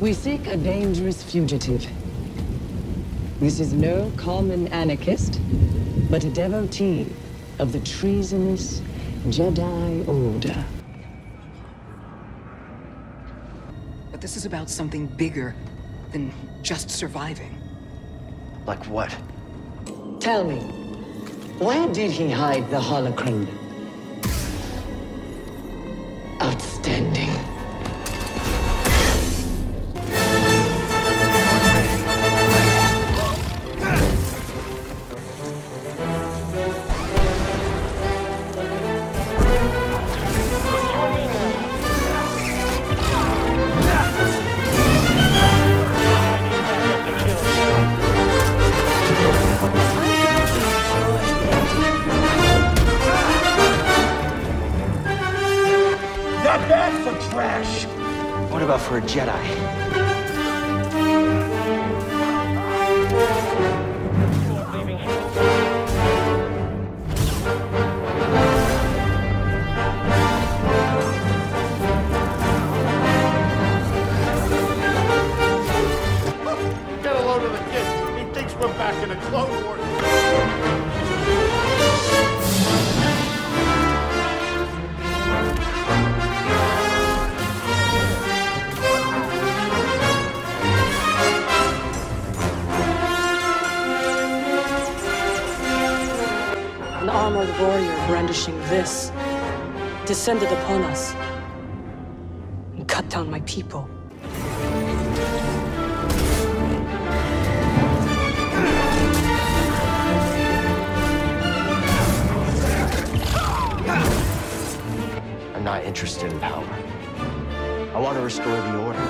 We seek a dangerous fugitive. This is no common anarchist, but a devotee of the treasonous Jedi Order. But this is about something bigger than just surviving. Like what? Tell me, why did he hide the holocron? Outstanding. Not bad for trash! What about for a Jedi? Get a load of the kid. He thinks we're back in the Clone Wars. An armored warrior brandishing this descended upon us and cut down my people. I'm not interested in power. I want to restore the Order.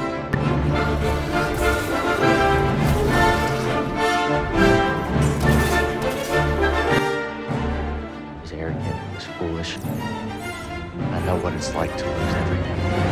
He's arrogant, he's foolish. I know what it's like to lose everything.